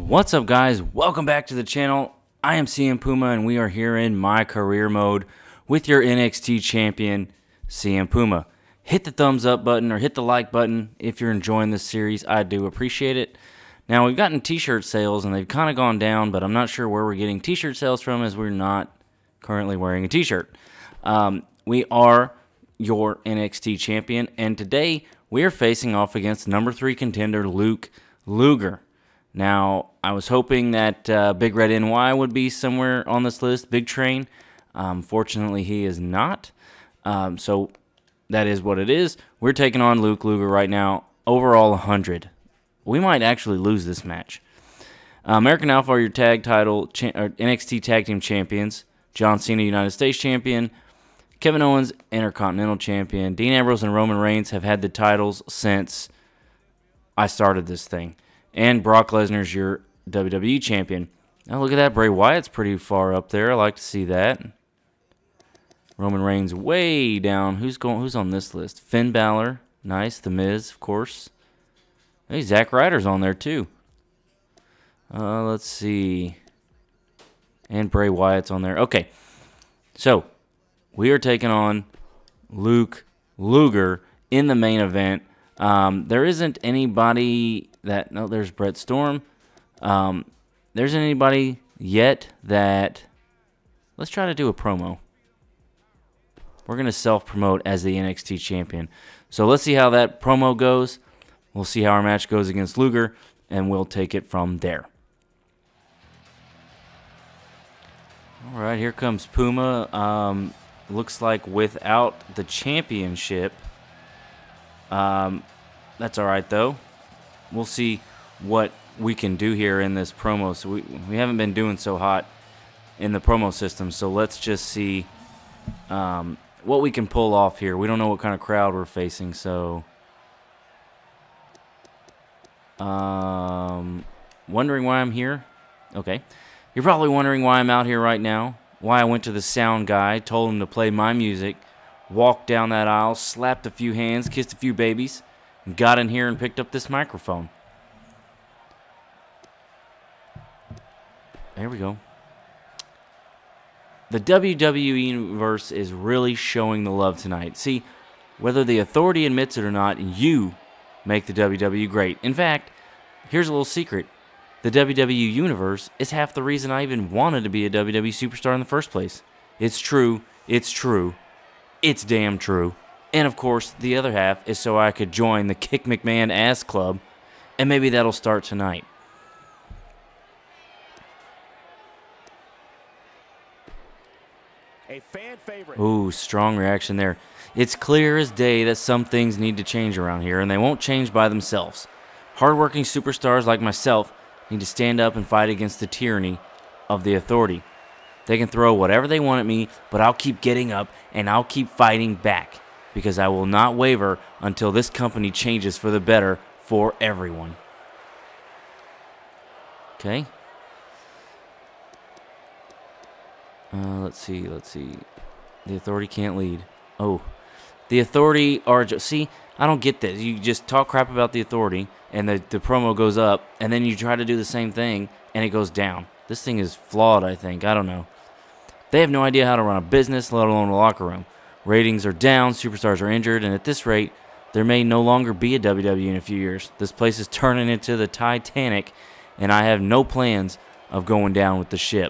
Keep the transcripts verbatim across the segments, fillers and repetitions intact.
What's up, guys? Welcome back to the channel. I am C M Puma, and we are here in my career mode with your N X T champion, C M Puma. Hit the thumbs up button or hit the like button if you're enjoying this series. I do appreciate it. Now, we've gotten t-shirt sales, and they've kind of gone down, but I'm not sure where we're getting t-shirt sales from, as we're not currently wearing a t-shirt. Um, we are your N X T champion, and today we are facing off against number three contender Luke Luger. Now, I was hoping that uh, Big Red N Y would be somewhere on this list, Big Train. Um, fortunately, he is not. Um, so that is what it is. We're taking on Luke Luger right now, overall one hundred. We might actually lose this match. Uh, American Alpha are your tag title, or N X T Tag Team Champions. John Cena, United States Champion. Kevin Owens, Intercontinental Champion. Dean Ambrose and Roman Reigns have had the titles since I started this thing. And Brock Lesnar's your W W E Champion. Now look at that, Bray Wyatt's pretty far up there. I like to see that. Roman Reigns way down. Who's going? Who's on this list? Finn Balor, nice. The Miz, of course. Hey, Zack Ryder's on there too. Uh, let's see. And Bray Wyatt's on there. Okay, so we are taking on Luke Luger in the main event. Um, there isn't anybody that... No, there's Brett Storm. Um, there isn't anybody yet that... Let's try to do a promo. We're going to self-promote as the N X T champion. So let's see how that promo goes. We'll see how our match goes against Luger, and we'll take it from there. All right, here comes Puma. Um, looks like without the championship... Um, that's all right, though. We'll see what we can do here in this promo. So we, we haven't been doing so hot in the promo system, so let's just see um, what we can pull off here. We don't know what kind of crowd we're facing, so... Um, wondering why I'm here? Okay. You're probably wondering why I'm out here right now, why I went to the sound guy, told him to play my music, walked down that aisle, slapped a few hands, kissed a few babies, and got in here and picked up this microphone. There we go. The W W E Universe is really showing the love tonight. See, whether the Authority admits it or not, you make the W W E great. In fact, here's a little secret. The W W E Universe is half the reason I even wanted to be a W W E superstar in the first place. It's true. It's true. It's damn true. And of course, the other half is so I could join the Kick McMahon Ass Club, and maybe that'll start tonight. A fan favorite. Ooh, strong reaction there. It's clear as day that some things need to change around here, and they won't change by themselves. Hardworking superstars like myself need to stand up and fight against the tyranny of the Authority. They can throw whatever they want at me, but I'll keep getting up and I'll keep fighting back, because I will not waver until this company changes for the better for everyone. Okay. Uh, let's see, let's see. The Authority can't lead. Oh. The Authority are just... See, I don't get this. You just talk crap about the Authority, and the, the promo goes up, and then you try to do the same thing, and it goes down. This thing is flawed, I think. I don't know. They have no idea how to run a business, let alone a locker room. Ratings are down, superstars are injured, and at this rate, there may no longer be a W W E in a few years. This place is turning into the Titanic, and I have no plans of going down with the ship.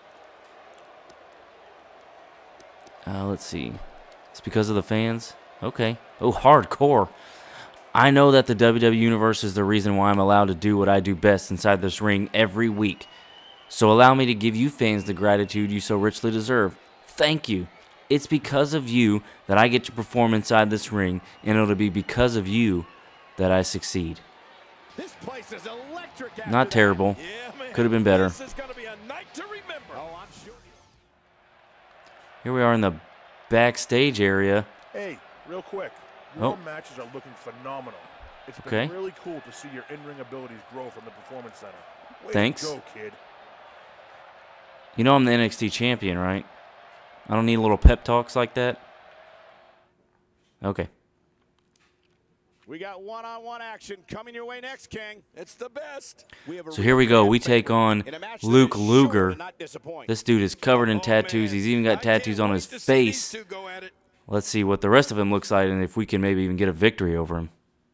Uh, let's see. It's because of the fans? Okay. Oh, hardcore. I know that the W W E Universe is the reason why I'm allowed to do what I do best inside this ring every week. So allow me to give you fans the gratitude you so richly deserve. Thank you. It's because of you that I get to perform inside this ring, and it'll be because of you that I succeed. This place is electric. Not terrible. Yeah, could have been better. This is gonna be a night to remember. Oh, I'm sure. Here we are in the backstage area. Hey, real quick. Your Oh. matches are looking phenomenal. It's been Okay. really cool to see your in-ring abilities grow from the Performance Center. Way Thanks. to go, kid. You know I'm the N X T champion, right? I don't need little pep talks like that. Okay. We got one-on-one action coming your way next, King. It's the best. We have a So here we go. We real take on in a match that Luke is sure Luger. to not disappoint. This dude is covered in Oh, tattoos. man. He's even got I can't tattoos on wait his to see these face. two go at it. Let's see what the rest of him looks like and if we can maybe even get a victory over him.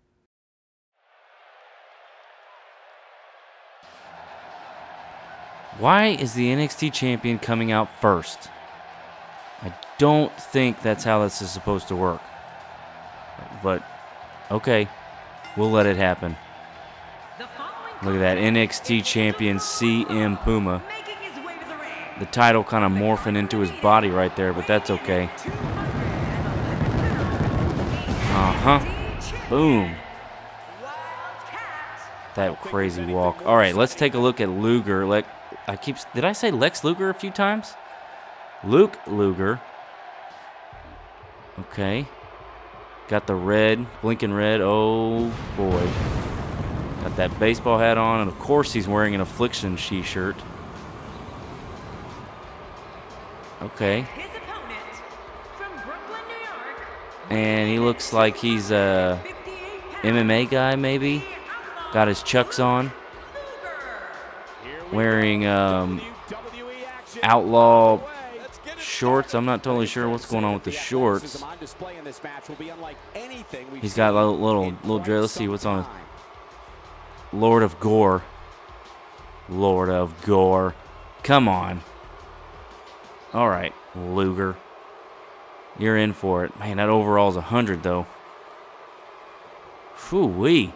Why is the N X T champion coming out first? I don't think that's how this is supposed to work. But, okay, we'll let it happen. Look at that, N X T champion C M Puma. The title kind of morphing into his body right there, but that's okay. Uh-huh. Boom. That crazy walk. All right, let's take a look at Luger. Like, I keep, did I say Lex Luger a few times? Luke Luger. Okay. Got the red, blinking red. Oh, boy. Got that baseball hat on, and of course he's wearing an Affliction She-shirt. Okay. And he looks like he's a M M A guy, maybe. Got his chucks on. Wearing um, outlaw shorts. I'm not totally sure what's going on with the shorts. He's got a little, little, little dread. Let's see what's on his. Lord of Gore. Lord of Gore. Come on. All right, Luger. You're in for it. Man, that overall's a hundred, though. Phoo-wee.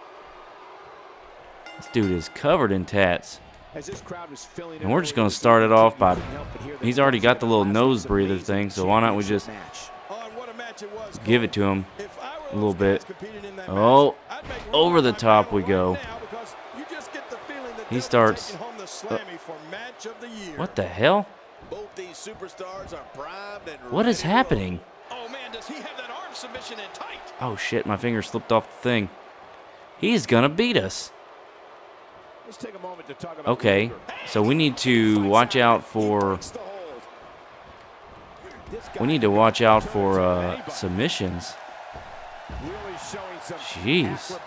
This dude is covered in tats. And we're just going to start it off by... He's already got the little nose breather thing, so why not we just give it to him a little bit. Oh, over the top we go. He starts... Uh, what the hell? What is happening? Oh, shit, my finger slipped off the thing. He's going to beat us. Okay, so we need to watch out for... We need to watch out for uh, submissions. Jeez.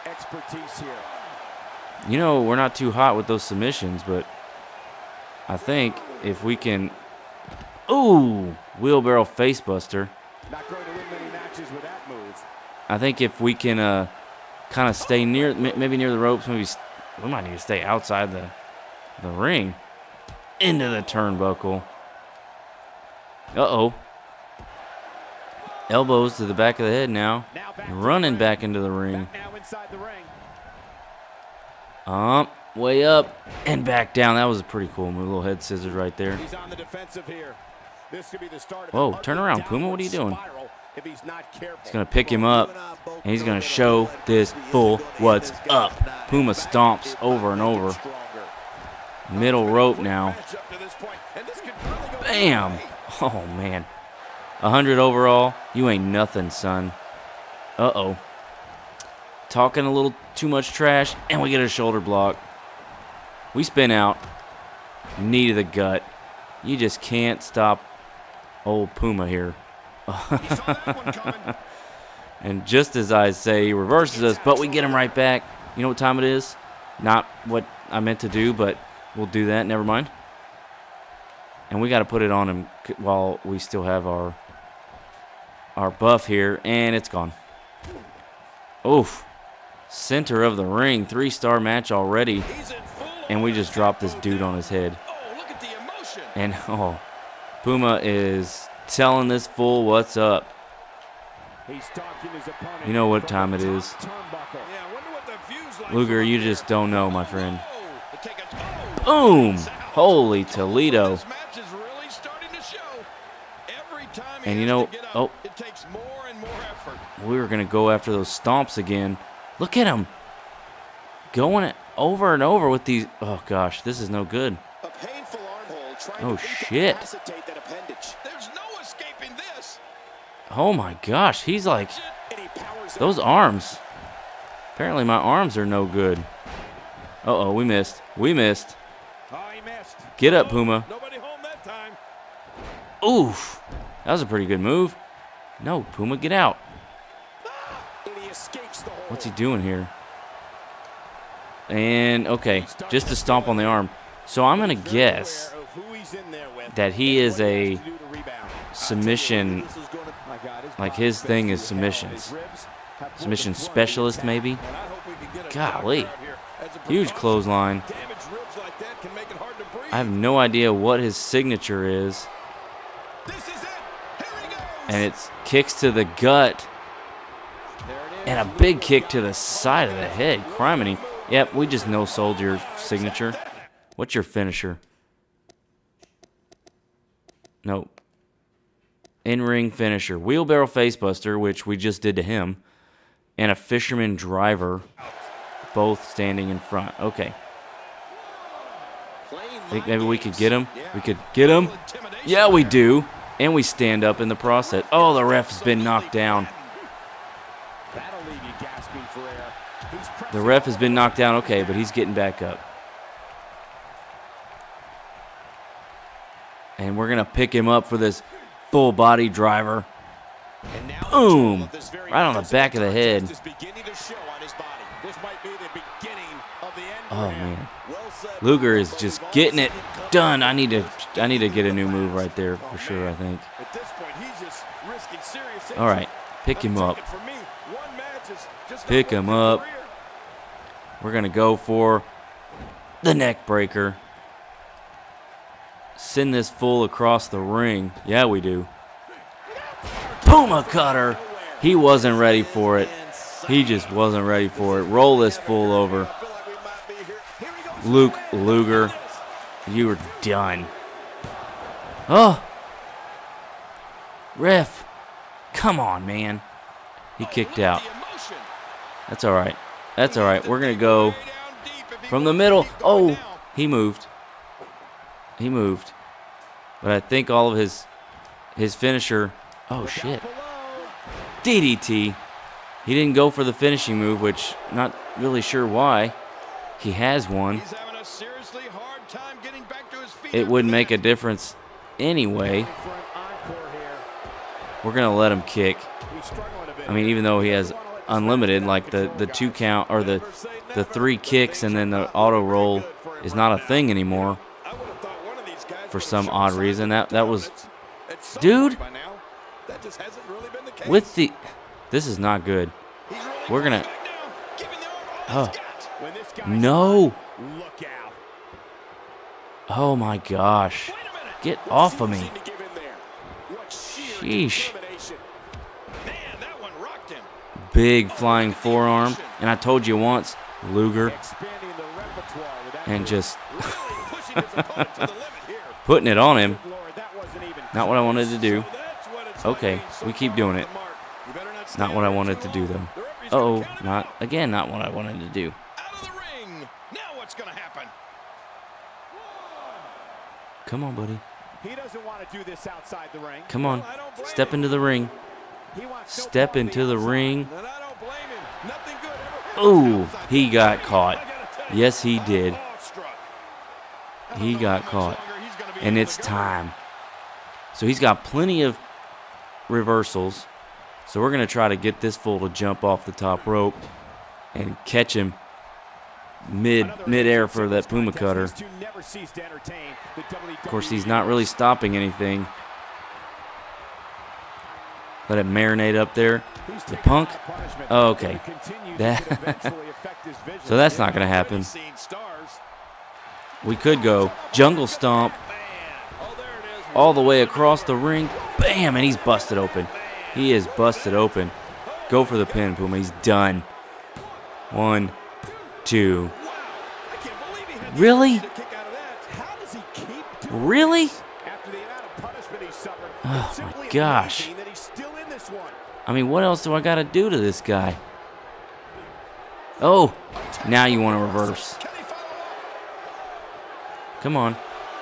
You know, we're not too hot with those submissions, but I think if we can... Ooh! Wheelbarrow facebuster. I think if we can uh, kind of stay near, maybe near the ropes, maybe we might need to stay outside the, the ring. Into the turnbuckle. Uh-oh. Elbows to the back of the head now. Running back into the ring. Um, way up and back down. That was a pretty cool move. Little head scissors right there. Whoa, turn around, Puma. What are you doing? He's going to pick him up, and he's going to show this fool what's up. Puma stomps over and over. Middle rope now. Bam! Oh, man. one hundred overall. You ain't nothing, son. Uh-oh. Talking a little too much trash, and we get a shoulder block. We spin out. Knee to the gut. You just can't stop old Puma here. And just as I say, he reverses us, but we get him right back. You know what time it is? Not what I meant to do, but we'll do that. Never mind. And we got to put it on him while we still have our our buff here, and it's gone. Oof. Center of the ring. Three-star match already. And we just dropped this dude on his head. And, oh, Puma is telling this fool what's up. You know what time it is. Luger, you just don't know, my friend. Boom! Holy Toledo. And you know, oh, we were going to go after those stomps again. Look at him. Going over and over with these. Oh, gosh, this is no good. Oh, shit. Oh, my gosh. He's like, those arms. Apparently, my arms are no good. Uh-oh, we missed. We missed. Get up, Puma. Oof. That was a pretty good move. No, Puma, get out. What's he doing here? And, okay, just to stomp on the arm. So I'm going to guess that he is a submission, like his thing is submissions. Submission specialist, maybe? Golly. Huge clothesline. I have no idea what his signature is. And it's kicks to the gut. And a big kick to the side of the head. Criminy. Yep, we just no-sold your signature. What's your finisher? Nope. In-ring finisher. Wheelbarrow facebuster, which we just did to him. And a fisherman driver. Both standing in front. Okay. Think maybe we could get him? We could get him? Yeah, we do. And we stand up in the process. Oh, the ref has been knocked down. The ref has been knocked down. Okay, but he's getting back up. And we're going to pick him up for this full body driver. Boom! Right on the back of the head. Oh man, Luger is just getting it done. I need to, I need to get a new move right there for sure. I think. All right, pick him up. Pick him up. We're gonna go for the neck breaker. Send this fool across the ring. Yeah, we do. Puma cutter. He wasn't ready for it. He just wasn't ready for it. Roll this fool over. Luke Luger, you were done. Oh. Ref. Come on, man. He kicked out. That's all right. That's all right. We're going to go from the middle. Oh, he moved. He moved. But I think all of his his finisher. Oh, shit. D D T. He didn't go for the finishing move, which not really sure why. He has one. It wouldn't make a difference anyway. We're going to let him kick. I mean, even though he has unlimited, like the, the two count, or the, the three kicks and then the auto roll is not a thing anymore. For some odd reason. That, that was... Dude! With the... This is not good. We're going to... Oh. No! Oh my gosh. Get off of me. Sheesh. Big flying forearm. And I told you once, Luger. And just putting it on him. Not what I wanted to do. Okay, we keep doing it. Not what I wanted to do, though. Uh-oh, not, again, not what I wanted to do. Come on, buddy. He doesn't want to do this outside the ring. Come on. Step into the ring. Step into the ring. Oh, he got caught. Yes, he did. He got caught. And it's time. So he's got plenty of reversals. So we're going to try to get this fool to jump off the top rope and catch him mid mid-air for that Puma cutter. Of course, he's not really stopping anything. Let it marinate up there. The Punk? Oh, okay. That so that's not going to happen. We could go jungle stomp all the way across the ring. Bam! And he's busted open. He is busted open. Go for the pin, Puma. He's done. One, two. Really? Really? Oh my gosh. I mean, what else do I got to do to this guy? Oh, now you want to reverse. Come on.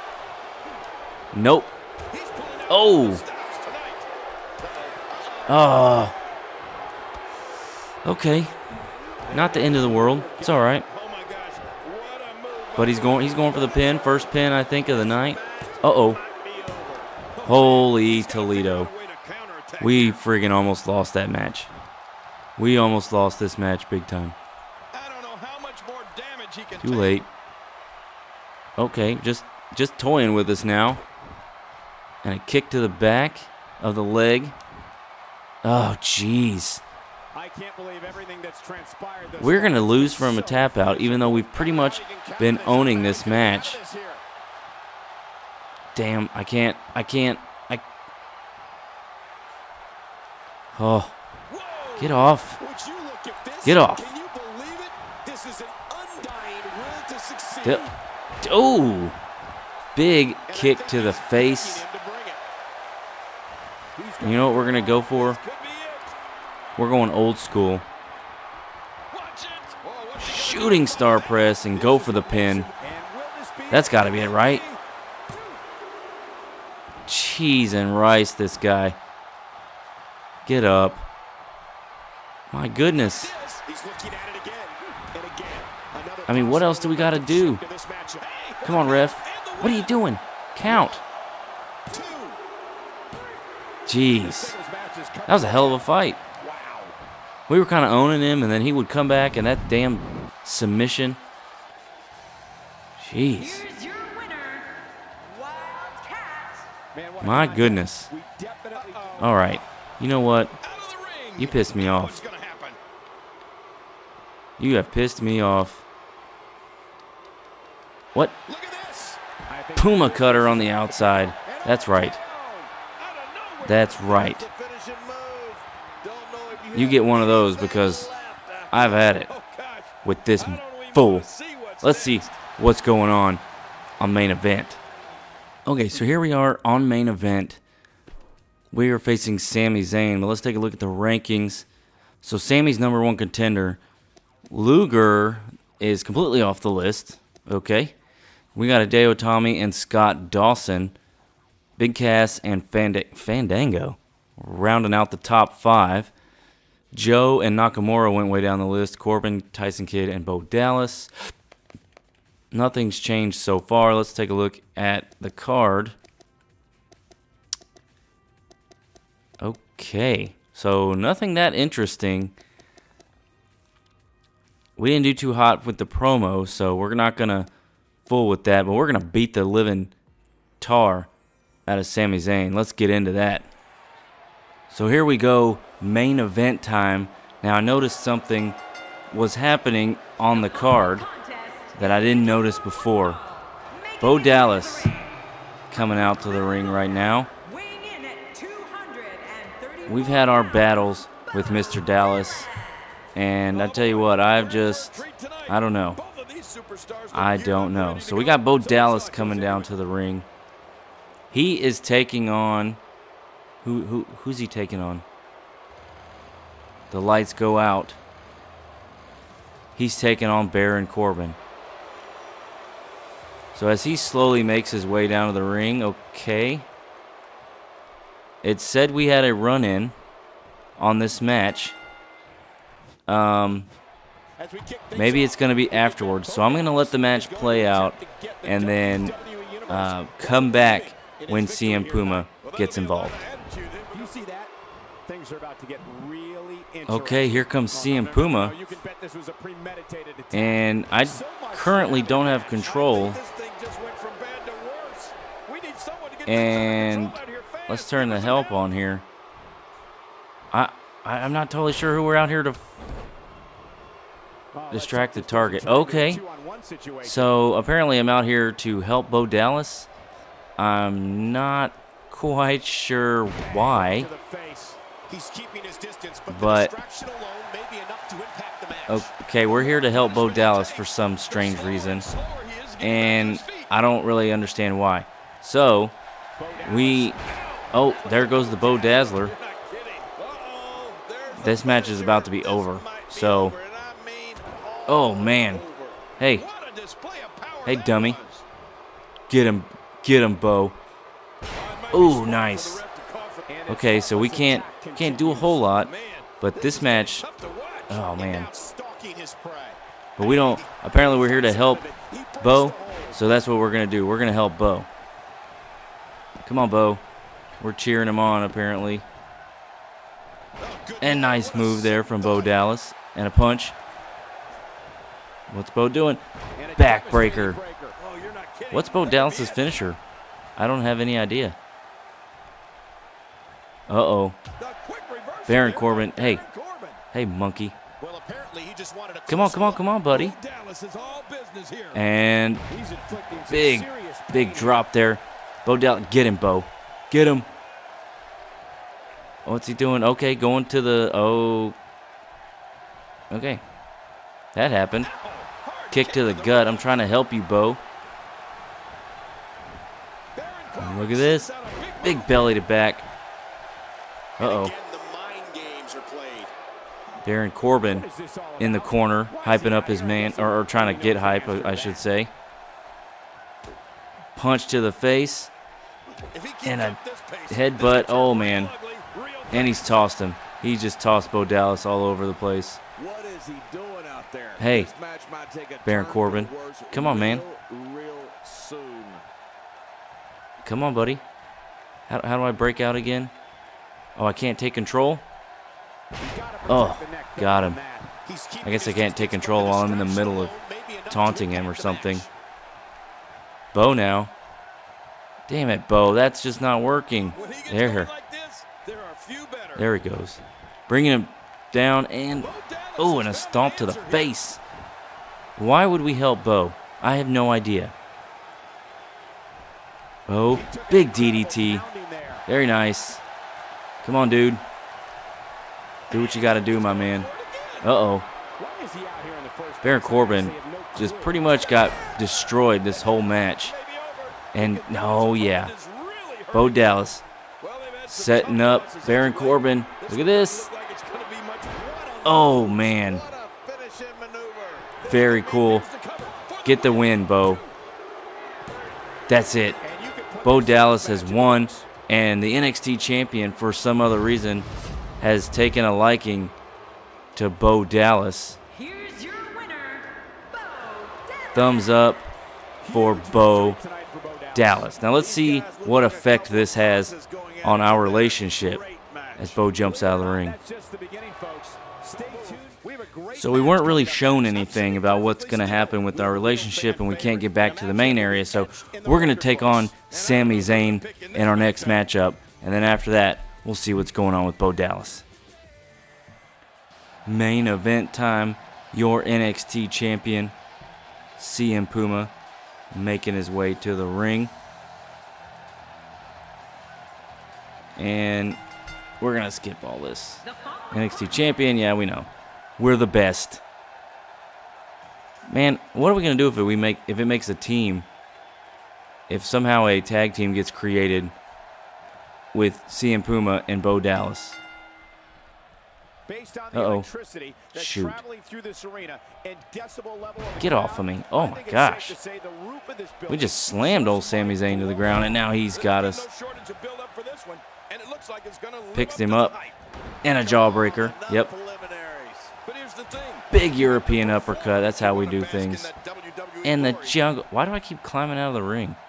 Nope. Oh. Oh. Okay. Not the end of the world. It's all right. But he's going he's going for the pin. First pin, I think, of the night. Uh-oh. Holy Toledo. We friggin' almost lost that match. We almost lost this match big time. I don't know how much more damage he can Too take. late. Okay, just just toying with us now. And a kick to the back of the leg. Oh, jeez. I can't believe everything that's transpired this We're going to far. lose from a tap out, even though we've pretty much been owning this match. Damn, I can't, I can't, I... Oh, get off. Would you look at this? Get off. Can you believe it? This is an undying will to succeed. Yep. Oh, big kick to the face. You know what we're going to go for? We're going old school. Shooting star press and go for the pin. That's got to be it, right? Cheese and rice, this guy. Get up. My goodness. I mean, what else do we got to do? Come on, ref. What are you doing? Count. Jeez. That was a hell of a fight. We were kind of owning him, and then he would come back, and that damn submission. Jeez. My goodness. All right. You know what? You pissed me off. You have pissed me off. What? Puma cutter on the outside. That's right. That's right. You get one of those because I've had it with this fool. Let's see what's going on on main event. Okay, so here we are on main event. We are facing Sami Zayn, but let's take a look at the rankings. So Sami's number one contender. Luger is completely off the list. Okay. We got Hideo Itami and Scott Dawson. Big Cass and Fand Fandango rounding out the top five. Joe and Nakamura went way down the list. Corbin, Tyson Kidd, and Bo Dallas. Nothing's changed so far. Let's take a look at the card. Okay, so nothing that interesting. We didn't do too hot with the promo, so we're not going to fool with that, but we're going to beat the living tar out of Sami Zayn. Let's get into that. So here we go, main event time. Now I noticed something was happening on the card that I didn't notice before. Bo Dallas coming out to the ring right now. We've had our battles with Mister Dallas, and I tell you what, I've just, I don't know. I don't know. So we got Bo Dallas coming down to the ring. He is taking on, who who who's he taking on? The lights go out. He's taking on Baron Corbin. So as he slowly makes his way down to the ring, okay. It said we had a run-in on this match. Um, maybe it's going to be afterwards. So I'm going to let the match play out and then uh, come back when C M Puma gets involved. Okay, here comes C M Puma. And I currently don't have control. And let's turn the help on here. I, I I'm not totally sure who we're out here to distract the target. Okay. So apparently I'm out here to help Bo Dallas. I'm not quite sure why. But okay, we're here to help Bo Dallas for some strange reason. And I don't really understand why. So we oh, there goes the Bo Dazzler. This match is about to be over. So, oh man. Hey. Hey, dummy. Get him. Get him, Bo. Ooh, nice. Okay, so we can't can't do a whole lot, but this match, oh man. But we don't, apparently we're here to help Bo, so that's what we're going to do. We're going to help Bo. Come on, Bo. We're cheering him on, apparently. And nice move there from Bo Dallas. And a punch. What's Bo doing? Backbreaker. What's Bo Dallas's finisher? I don't have any idea. Uh-oh. Baron Corbin. Hey. Hey, monkey. Come on, come on, come on, buddy. And big, big drop there. Bo Dallas. Get him, Bo. Get him. What's he doing? Okay, going to the... Oh. Okay. That happened. Kick to the gut. I'm trying to help you, Bo. And look at this. Big belly to back. Uh-oh. Baron Corbin in the corner, hyping up his man, or, or trying to get hype, I should say. Punch to the face. And a headbutt. Oh, man. And he's tossed him. He just tossed Bo Dallas all over the place. What is he doing out there? Hey, This match might take a Baron turn Corbin. for the worse Come on, man. real, real soon. Come on, buddy. How, how do I break out again? Oh, I can't take control? Oh, got him. I guess I can't take control while I'm in the middle of taunting him or something. Bo now. Damn it, Bo. That's just not working. There. There he goes. Bringing him down and... Oh, and a stomp to the face. Why would we help Bo? I have no idea. Bo. Big D D T. Very nice. Come on, dude. Do what you got to do, my man. Uh-oh. Baron Corbin just pretty much got destroyed this whole match. And, oh, yeah. Bo Dallas setting up Baron Corbin. Look at this. Oh, man. Very cool. Get the win, Bo. That's it. Bo Dallas has won, and the N X T champion, for some other reason, has taken a liking to Bo Dallas. Here's your winner, Bo Dallas. Thumbs up for Bo Dallas. Now let's see what effect this has on our relationship as Bo jumps out of the ring. So we weren't really shown anything about what's going to happen with our relationship, and we can't get back to the main area. So we're going to take on Sami Zayn in our next matchup, and then after that, we'll see what's going on with Bo Dallas. Main event time. Your N X T champion, C M Puma, making his way to the ring. And we're going to skip all this. N X T champion, yeah, we know. We're the best. Man, what are we going to do if it, we make, if it makes a team? If somehow a tag team gets created with C M Puma and Bo Dallas. Uh-oh. Shoot. Get off of me. Oh, my gosh. We just slammed old Sami Zayn to the ground, and now he's got us. Picks him up. And a jawbreaker. Yep. Big European uppercut. That's how we do things. And the jungle. Why do I keep climbing out of the ring?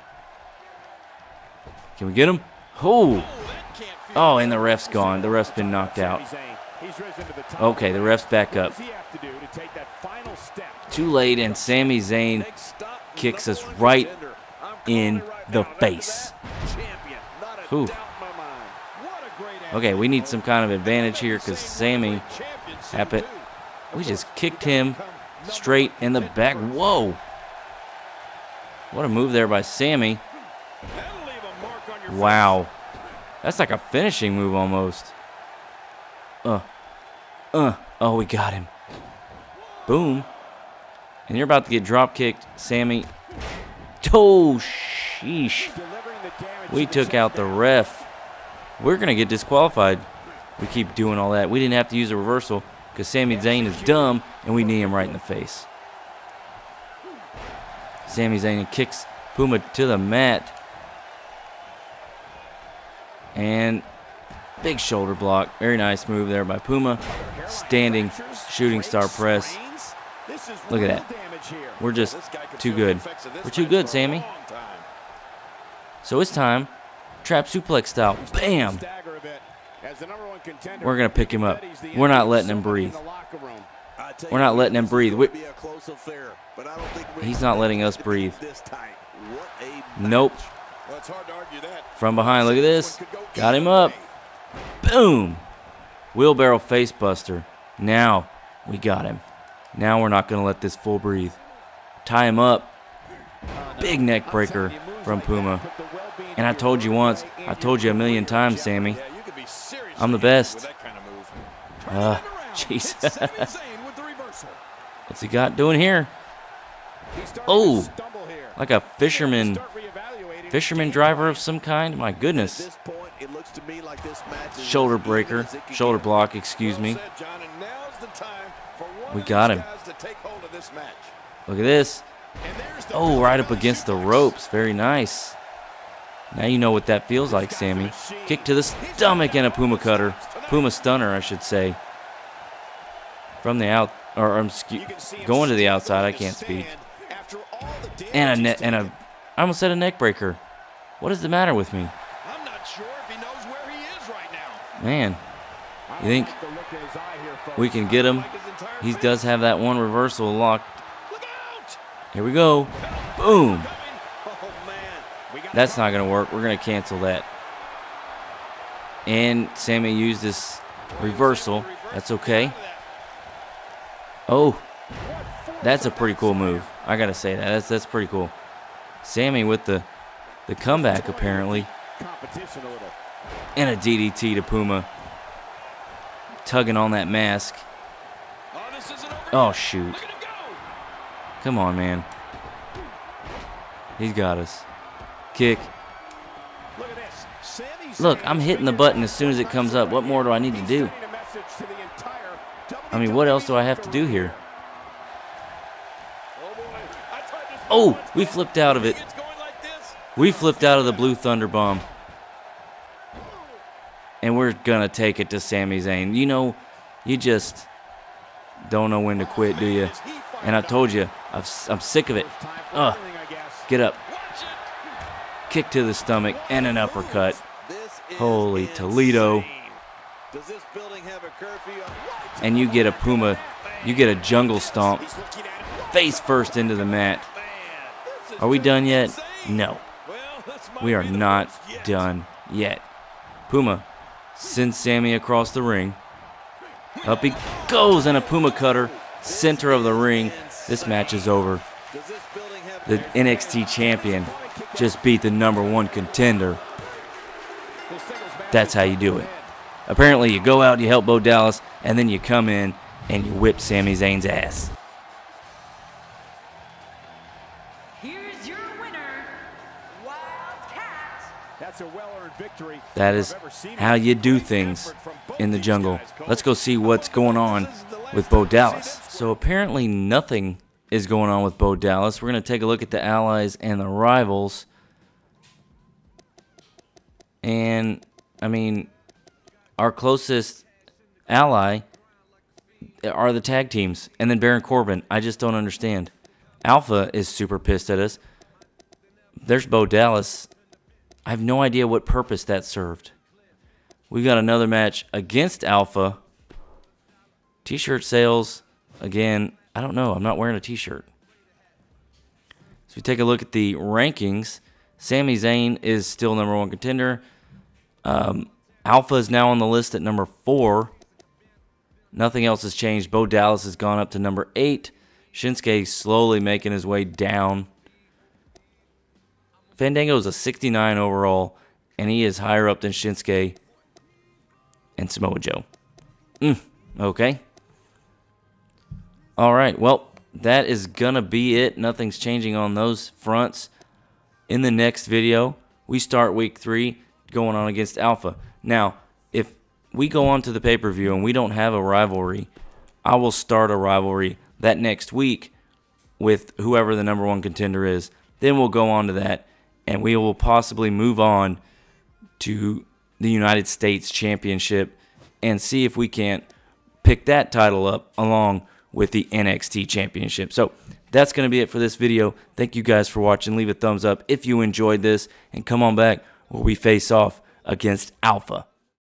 Can we get him? Oh. Oh, and the ref's gone. The ref's been knocked out. Okay, the ref's back up. Too late, and Sami Zayn kicks us right in the face. Whew. Okay, we need some kind of advantage here because Sami happened. We just kicked him straight in the back. Whoa. What a move there by Sami. Wow. That's like a finishing move almost. Uh. Uh. Oh, we got him. Boom. And you're about to get drop kicked, Sami. Oh, sheesh. We took out the ref. We're going to get disqualified. We keep doing all that. We didn't have to use a reversal because Sami Zayn is dumb, and we knee him right in the face. Sami Zayn kicks Puma to the mat. And big shoulder block. Very nice move there by Puma. Standing shooting star press. Look at that. We're just too good. We're too good, Sami. So it's time. Trap suplex style. Bam. We're going to pick him up. We're not letting him breathe. We're not letting him breathe. We, he's not letting us breathe. Nope. From behind, look at this. Got him up. Boom. Wheelbarrow face buster. Now we got him. Now we're not going to let this fool breathe. Tie him up. Big neck breaker from Puma. And I told you once, I told you a million times, Sammy, I'm the best. Uh, jeez. What's he got doing here? Oh, like a fisherman, fisherman driver of some kind. My goodness. Shoulder breaker, shoulder block, excuse me. We got him. Look at this. Oh, right up against the ropes. Very nice. Now you know what that feels like, Sammy. Kick to the stomach and a Puma cutter. Puma stunner, I should say. From the out, or I'm going to the outside. I can't speak. And a net, and a, I almost said a neck breaker. What is the matter with me? I'm not sure if he knows where he is right now. Man, you think we can get him? He does have that one reversal locked. Here we go. Boom. That's not going to work. We're going to cancel that. And Sammy used this reversal. That's okay. Oh, that's a pretty cool move. I got to say that. That's that's pretty cool. Sammy with the, the comeback, apparently. And a D D T to Puma. Tugging on that mask. Oh, shoot. Come on, man. He's got us. Kick. Look, I'm hitting the button as soon as it comes up. What more do I need to do? I mean, what else do I have to do here? Oh, we flipped out of it. We flipped out of the Blue Thunder Bomb. And we're going to take it to Sami Zayn. You know, you just don't know when to quit, do you? And I told you, I've, I'm sick of it. Ugh. Get up. Kick to the stomach and an uppercut. Holy Toledo. And you get a Puma, you get a jungle stomp. Face first into the mat. Are we done yet? No. We are not done yet. Puma sends Sammy across the ring. Up he goes, and a Puma cutter. Center of the ring. This match is over. The N X T champion just beat the number one contender. That's how you do it. Apparently you go out, you help Bo Dallas, and then you come in and you whip Sami Zayn's ass. Here's your winner, Wildcat. That's a well-earned victory. That is how you do things in the jungle. Let's go see what's going on with Bo Dallas. So apparently nothing is going on with Bo Dallas. We're going to take a look at the allies and the rivals. And, I mean, our closest ally are the tag teams. And then Baron Corbin. I just don't understand. Alpha is super pissed at us. There's Bo Dallas. I have no idea what purpose that served. We got another match against Alpha. T-shirt sales, again, I don't know. I'm not wearing a T-shirt. So we take a look at the rankings. Sami Zayn is still number one contender. Um, Alpha is now on the list at number four. Nothing else has changed. Bo Dallas has gone up to number eight. Shinsuke slowly making his way down. Fandango is a sixty-nine overall, and he is higher up than Shinsuke and Samoa Joe. Mm, okay. All right, well, that is going to be it. Nothing's changing on those fronts. In the next video, we start week three going on against Alpha. Now, if we go on to the pay-per-view and we don't have a rivalry, I will start a rivalry that next week with whoever the number one contender is. Then we'll go on to that, and we will possibly move on to the United States Championship and see if we can't pick that title up along with the N X T Championship. So that's going to be it for this video. Thank you guys for watching. Leave a thumbs up if you enjoyed this, and come on back where we face off against Alpha.